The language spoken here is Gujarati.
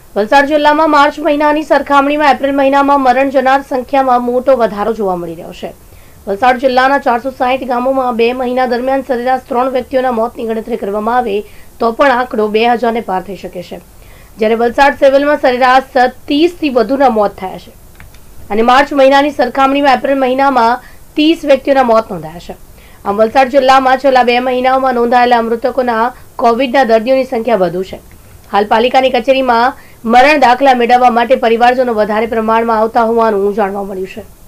વલસાડ જિલ્લામાં માર્ચ મહિનાની સરખામણીમાં એપ્રિલ મહિનામાં મરણ જનાર સંખ્યામાં મોટો વધારો જોવા મળી રહ્યો છે। વલસાડ જિલ્લાના 460 ગામોમાં 2 મહિના દરમિયાન સરેરાશ 3 વ્યક્તિઓના મોતની ગણતરી કરવામાં આવે તો પણ આંકડો 2000 ને પાર થઈ શકે છે, જ્યારે વલસાડ સિવિલમાં સરેરાશ 30 થી વધુના મોત થયા છે અને માર્ચ મહિનાની સરખામણીમાં એપ્રિલ મહિનામાં 30 વ્યક્તિઓના મોત નોંધાયા છે। આમ વલસાડ જિલ્લામાં છેલ્લા 2 મહિનાઓમાં નોંધાયેલા મૃતકોના કોવિડના દર્દીઓની સંખ્યા વધુ છે। હાલ પાલિકાની કચેરીમાં મરણ દાખલા મેળવવા માટે પરિવારજનો વધારે પ્રમાણમાં આવતા હોવાનું જાણવા મળ્યું છે।